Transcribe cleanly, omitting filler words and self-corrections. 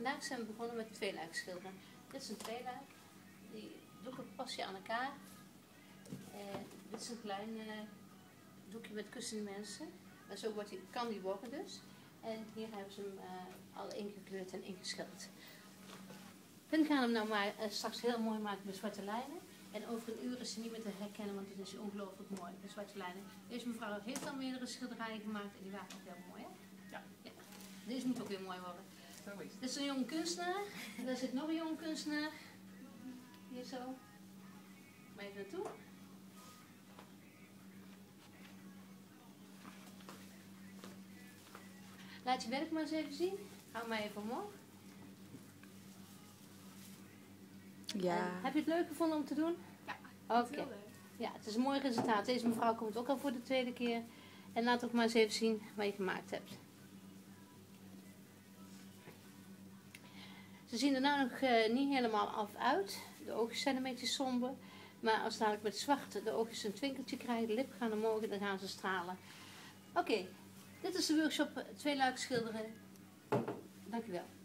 Vandaag zijn we begonnen met tweeluik schilderen. Dit is een tweeluik. Die doeken pas je aan elkaar. Dit is een klein doekje met kussende mensen. Maar zo kan die worden dus. En hier hebben ze hem al ingekleurd en ingeschilderd. Pin gaan hem nou maar straks heel mooi maken met zwarte lijnen. En over een uur is hij niet meer te herkennen, want het is ongelooflijk mooi met zwarte lijnen. Deze mevrouw heeft al meerdere schilderijen gemaakt en die waren ook heel mooi, hè? Ja. Deze moet ook weer mooi worden. Zo is het. Dit is een jonge kunstenaar. En daar zit nog een jonge kunstenaar. Hier zo. Maar even naartoe. Laat je werk maar eens even zien. Hou maar even omhoog. Ja. En heb je het leuk gevonden om te doen? Ja, Oké. Ja, het is een mooi resultaat. Deze mevrouw komt ook al voor de tweede keer. En laat ook maar eens even zien wat je gemaakt hebt. Ze zien er nou nog niet helemaal af uit. De ogen zijn een beetje somber. Maar als dadelijk met zwart de ogen een twinkeltje krijgen, de lippen gaan omhoog en dan gaan ze stralen. Oké, dit is de workshop tweeluik schilderen. Dank u wel.